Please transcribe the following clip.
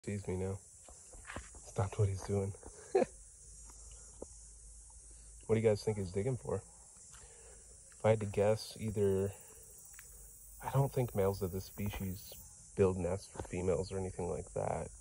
Sees me now. Stopped what he's doing. What do you guys think he's digging for? If I had to guess, either... I don't think males of this species build nests for females or anything like that.